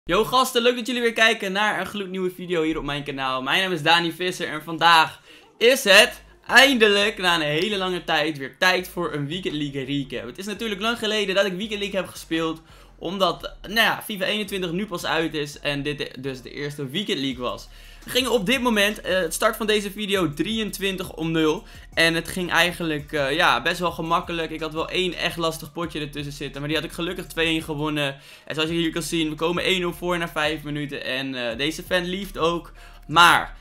Yo gasten, leuk dat jullie weer kijken naar een gloednieuwe video hier op mijn kanaal. Mijn naam is Dani Visser en vandaag is het eindelijk na een hele lange tijd weer tijd voor een Weekend League recap. Het is natuurlijk lang geleden dat ik Weekend League heb gespeeld, omdat FIFA 21 nu pas uit is en dit dus de eerste Weekend League was. We gingen op dit moment, het start van deze video, 23-0. En het ging eigenlijk best wel gemakkelijk. Ik had wel één echt lastig potje ertussen zitten, maar die had ik gelukkig 2-1 gewonnen. En zoals je hier kan zien, we komen 1-0 voor na 5 minuten. En deze fan lieft ook. Maar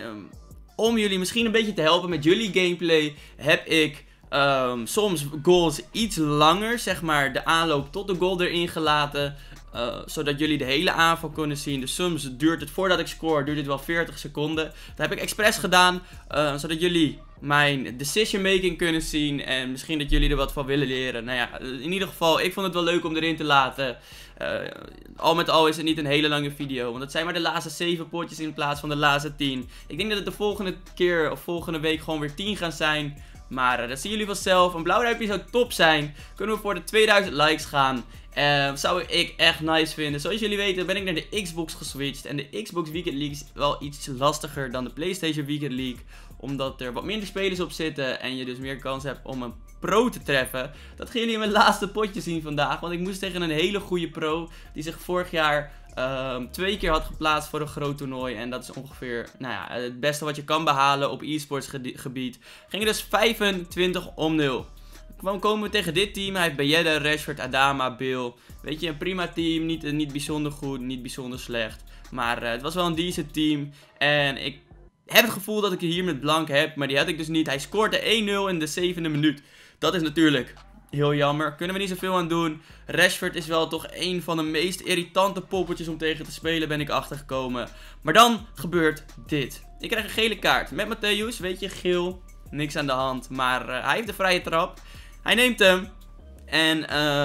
om jullie misschien een beetje te helpen met jullie gameplay, heb ik soms goals iets langer, zeg maar de aanloop tot de goal erin gelaten. Zodat jullie de hele aanval kunnen zien. Dus soms duurt het, voordat ik score, duurt het wel 40 seconden. Dat heb ik expres gedaan, zodat jullie mijn decision making kunnen zien. En misschien dat jullie er wat van willen leren. Nou ja, in ieder geval, ik vond het wel leuk om erin te laten. Al met al is het niet een hele lange video. Want het zijn maar de laatste 7 potjes in plaats van de laatste 10. Ik denk dat het de volgende keer of volgende week gewoon weer 10 gaan zijn. Maar dat zien jullie vanzelf. Een blauw duimpje zou top zijn. Kunnen we voor de 2000 likes gaan. Zou ik echt nice vinden. Zoals jullie weten ben ik naar de Xbox geswitcht. En de Xbox Weekend League is wel iets lastiger dan de PlayStation Weekend League. Omdat er wat minder spelers op zitten. En je dus meer kans hebt om een pro te treffen. Dat gaan jullie in mijn laatste potje zien vandaag. Want ik moest tegen een hele goede pro. Die zich vorig jaar 2 keer had geplaatst voor een groot toernooi. En dat is ongeveer het beste wat je kan behalen op e-sports gebied. Ging dus 25-0. Komen we tegen dit team. Hij heeft Bayedda, Rashford, Adama, Bill. Weet je, een prima team. Niet bijzonder goed, niet bijzonder slecht. Maar het was wel een decent team. En ik heb het gevoel dat ik hier met blank heb. Maar die had ik dus niet. Hij scoorde 1-0 in de 7e minuut. Dat is natuurlijk heel jammer. Kunnen we niet zoveel aan doen. Rashford is wel toch een van de meest irritante poppetjes om tegen te spelen, ben ik achtergekomen. Maar dan gebeurt dit. Ik krijg een gele kaart. Met Matthäus, weet je, geel. Niks aan de hand. Maar hij heeft de vrije trap. Hij neemt hem. En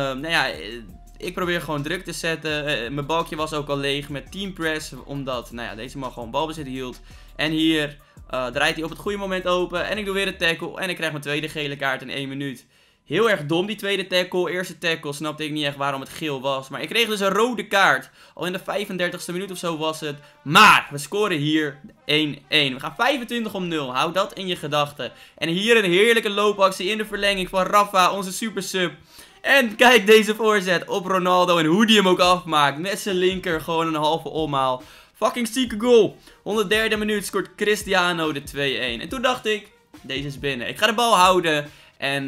ik probeer gewoon druk te zetten. Mijn balkje was ook al leeg met team press. Omdat deze man gewoon balbezit hield. En hier draait hij op het goede moment open. En ik doe weer een tackle. En ik krijg mijn tweede gele kaart in 1 minuut. Heel erg dom die tweede tackle. Eerste tackle snapte ik niet echt waarom het geel was. Maar ik kreeg dus een rode kaart. Al in de 35e minuut of zo was het. Maar we scoren hier 1-1. We gaan 25-0. Hou dat in je gedachten. En hier een heerlijke loopactie in de verlenging van Rafa, onze super sub. En kijk deze voorzet op Ronaldo. En hoe die hem ook afmaakt. Met zijn linker gewoon een halve omhaal. Fucking zieke goal. 103e minuut scoort Cristiano de 2-1. En toen dacht ik, deze is binnen. Ik ga de bal houden. En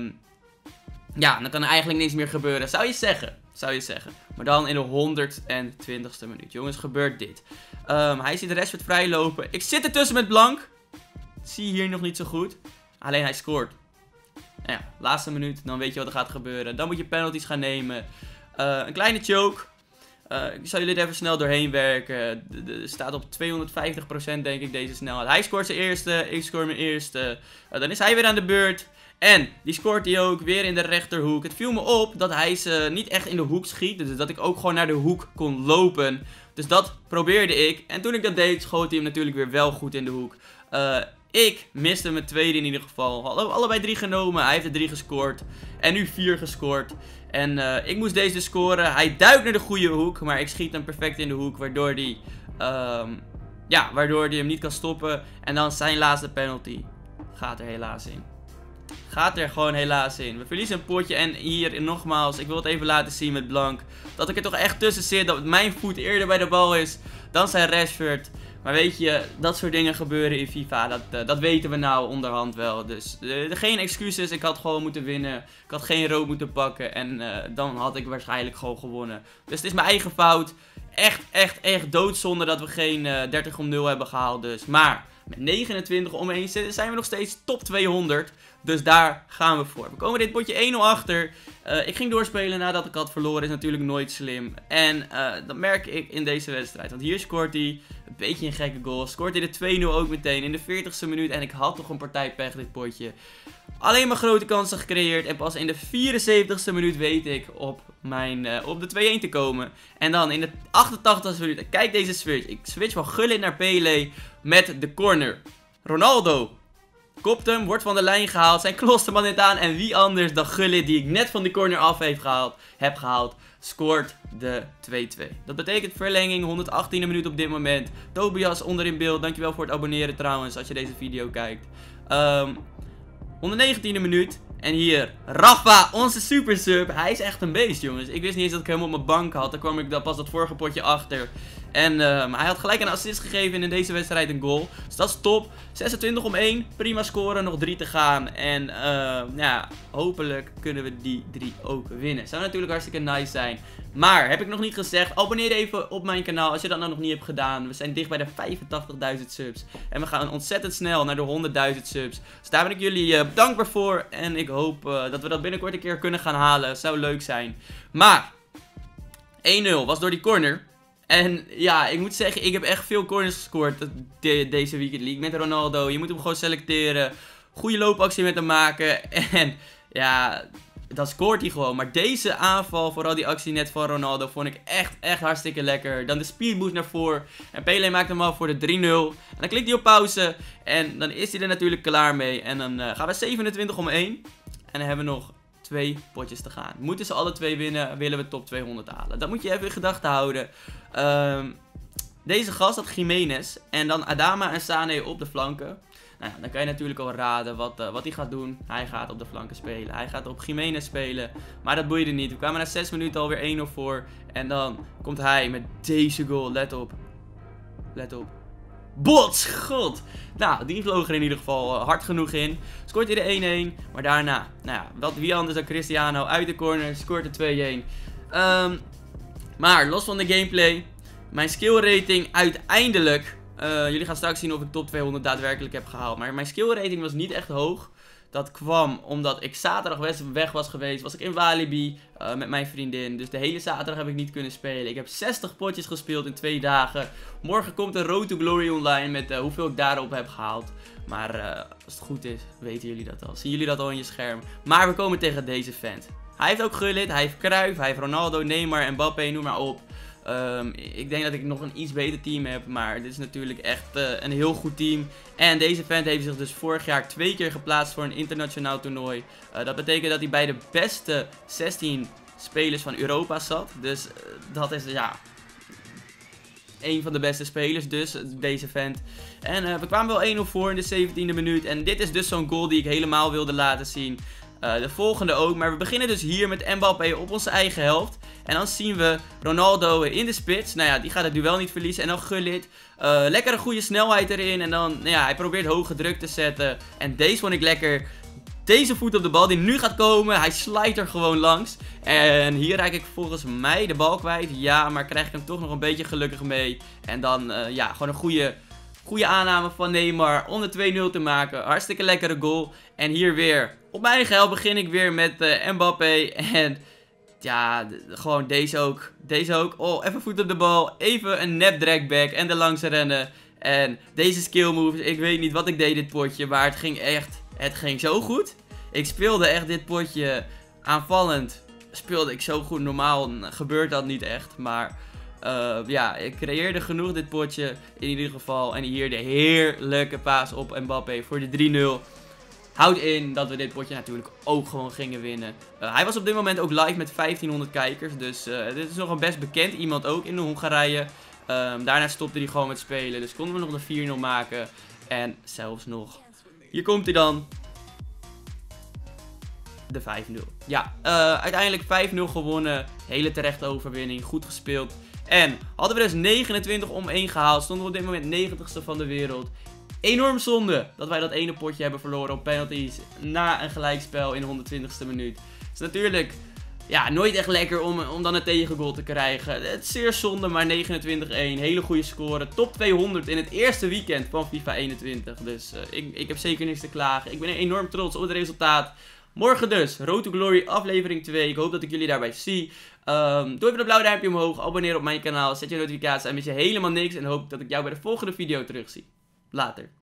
dan kan er eigenlijk niks meer gebeuren. Zou je zeggen. Maar dan in de 120e minuut. Jongens, gebeurt dit. Hij ziet de Rashford vrij lopen. Ik zit ertussen met blank. Zie hier nog niet zo goed. Alleen hij scoort. Laatste minuut. Dan weet je wat er gaat gebeuren. Dan moet je penalties gaan nemen. Een kleine choke. Ik zal jullie er even snel doorheen werken. Staat op 250% denk ik deze snelheid. Hij scoort zijn eerste. Ik scoor mijn eerste. Dan is hij weer aan de beurt. En die scoort hij ook weer in de rechterhoek. Het viel me op dat hij ze niet echt in de hoek schiet. Dus dat ik ook gewoon naar de hoek kon lopen. Dus dat probeerde ik. En toen ik dat deed, schoot hij hem natuurlijk weer wel goed in de hoek. Ik miste mijn tweede in ieder geval. Allebei 3 genomen. Hij heeft er 3 gescoord. En nu 4 gescoord. En ik moest deze dus scoren. Hij duikt naar de goede hoek. Maar ik schiet hem perfect in de hoek. Waardoor hij hem niet kan stoppen. En dan zijn laatste penalty. Gaat er helaas in. Gaat er gewoon helaas in. We verliezen een potje. En hier nogmaals, ik wil het even laten zien met blank. Dat ik er toch echt tussen zit. Dat mijn voet eerder bij de bal is dan zijn Rashford. Maar weet je, dat soort dingen gebeuren in FIFA. Dat weten we nou onderhand wel. Dus geen excuses. Ik had gewoon moeten winnen. Ik had geen rood moeten pakken. En dan had ik waarschijnlijk gewoon gewonnen. Dus het is mijn eigen fout. Echt doodzonde dat we geen 30-0 hebben gehaald. Dus. Maar met 29 om 1 zijn we nog steeds top 200. Dus daar gaan we voor. We komen dit potje 1-0 achter. Ik ging doorspelen nadat ik had verloren. Is natuurlijk nooit slim. En dat merk ik in deze wedstrijd. Want hier scoort hij een beetje een gekke goal. Scoort hij de 2-0 ook meteen in de 40ste minuut. En ik had toch een partij pech dit potje. Alleen maar grote kansen gecreëerd. En pas in de 74ste minuut weet ik op de 2-1 te komen. En dan in de 88ste minuut. Kijk deze switch. Ik switch van Gullit naar Pele met de corner. Ronaldo Kopt hem, wordt van de lijn gehaald. Zijn klosterman net aan. En wie anders dan Gullit, die ik net van die corner af heb gehaald, scoort de 2-2. Dat betekent verlenging, 118e minuut op dit moment. Tobias onder in beeld. Dankjewel voor het abonneren trouwens, als je deze video kijkt. 119e minuut. En hier, Rafa, onze super sub. Hij is echt een beest, jongens. Ik wist niet eens dat ik hem op mijn bank had. Daar kwam ik pas dat vorige potje achter. En hij had gelijk een assist gegeven en in deze wedstrijd een goal. Dus dat is top. 26-1. Prima scoren. Nog 3 te gaan. En ja, hopelijk kunnen we die 3 ook winnen. Zou natuurlijk hartstikke nice zijn. Maar, heb ik nog niet gezegd, abonneer even op mijn kanaal als je dat nou nog niet hebt gedaan. We zijn dicht bij de 85.000 subs. En we gaan ontzettend snel naar de 100.000 subs. Dus daar ben ik jullie dankbaar voor. En ik hoop dat we dat binnenkort een keer kunnen gaan halen. Zou leuk zijn. Maar, 1-0 was door die corner. En ja, ik moet zeggen, ik heb echt veel corners gescoord deze Weekend League met Ronaldo. Je moet hem gewoon selecteren. Goede loopactie met hem maken. En ja, dan scoort hij gewoon. Maar deze aanval, vooral die actie net van Ronaldo, vond ik echt hartstikke lekker. Dan de speedboost naar voren. En Pelé maakt hem af voor de 3-0. En dan klikt hij op pauze. En dan is hij er natuurlijk klaar mee. En dan gaan we 27-1. En dan hebben we nog 2 potjes te gaan. Moeten ze alle 2 winnen, willen we top 200 halen. Dat moet je even in gedachten houden. Deze gast had Jiménez. En dan Adama en Sané op de flanken. Nou ja, dan kan je natuurlijk al raden wat hij gaat doen. Hij gaat op de flanken spelen. Hij gaat op Jiménez spelen. Maar dat boeide niet. We kwamen na 6 minuten alweer 1-0 voor. En dan komt hij met deze goal. Let op. Let op. Botsgod! Nou, die vloog er in ieder geval hard genoeg in. Scoort hij de 1-1. Maar daarna, nou ja, wie anders dan Cristiano uit de corner. Scoort de 2-1. Maar los van de gameplay. Mijn skill rating uiteindelijk. Jullie gaan straks zien of ik top 200 daadwerkelijk heb gehaald. Maar mijn skill rating was niet echt hoog. Dat kwam omdat ik zaterdag weg was geweest. Was ik in Walibi met mijn vriendin. Dus de hele zaterdag heb ik niet kunnen spelen. Ik heb 60 potjes gespeeld in 2 dagen. Morgen komt een Road to Glory online met hoeveel ik daarop heb gehaald. Maar als het goed is, weten jullie dat al. Zien jullie dat al in je scherm. Maar we komen tegen deze vent. Hij heeft ook Gullit, hij heeft Cruyff, hij heeft Ronaldo, Neymar, Mbappé, noem maar op. Ik denk dat ik nog een iets beter team heb, maar dit is natuurlijk echt een heel goed team. En deze vent heeft zich dus vorig jaar 2 keer geplaatst voor een internationaal toernooi. Dat betekent dat hij bij de beste 16 spelers van Europa zat. Dus dat is ja een van de beste spelers dus, deze vent. En we kwamen wel 1-0 voor in de 17e minuut. En dit is dus zo'n goal die ik helemaal wilde laten zien. De volgende ook, maar we beginnen dus hier met Mbappé op onze eigen helft. En dan zien we Ronaldo in de spits. Nou ja, die gaat het duel niet verliezen. En dan Gullit. Lekkere goede snelheid erin. En dan, nou ja, hij probeert hoge druk te zetten. En deze vond ik lekker. Deze voet op de bal die nu gaat komen. Hij slijt er gewoon langs. En hier raak ik volgens mij de bal kwijt. Ja, maar krijg ik hem toch nog een beetje gelukkig mee. En dan, ja, gewoon een goede aanname van Neymar om de 2-0 te maken. Hartstikke lekkere goal. En hier weer, op mijn eigen helft begin ik weer met Mbappé. En ja, gewoon deze ook. Deze ook. Oh, even voet op de bal. Even een nep dragback en er langs rennen. En deze skill moves. Ik weet niet wat ik deed dit potje. Maar het ging echt, het ging zo goed. Ik speelde echt dit potje aanvallend. Speelde ik zo goed. Normaal gebeurt dat niet echt. Maar ja, ik creëerde genoeg dit potje in ieder geval. En hier de heerlijke paas op Mbappé voor de 3-0. Houdt in dat we dit potje natuurlijk ook gewoon gingen winnen. Hij was op dit moment ook live met 1500 kijkers. Dus dit is nog een best bekend iemand ook in de Hongarije. Daarna stopte hij gewoon met spelen. Dus konden we nog een 4-0 maken. En zelfs nog. Hier komt hij dan. De 5-0. Ja, uiteindelijk 5-0 gewonnen. Hele terechte overwinning. Goed gespeeld. En hadden we dus 29-1 gehaald. Stonden we op dit moment 90ste van de wereld. Enorm zonde dat wij dat ene potje hebben verloren op penalties na een gelijkspel in de 120ste minuut. Het is natuurlijk ja, nooit echt lekker om dan een tegengoal te krijgen. Het is zeer zonde, maar 29-1. Hele goede score. Top 200 in het eerste weekend van FIFA 21. Dus ik heb zeker niks te klagen. Ik ben enorm trots op het resultaat. Morgen dus, Road to Glory aflevering 2. Ik hoop dat ik jullie daarbij zie. Doe even een blauw duimpje omhoog. Abonneer op mijn kanaal. Zet je notificaties aan. Mis je helemaal niks. En hoop dat ik jou bij de volgende video terugzie. Later.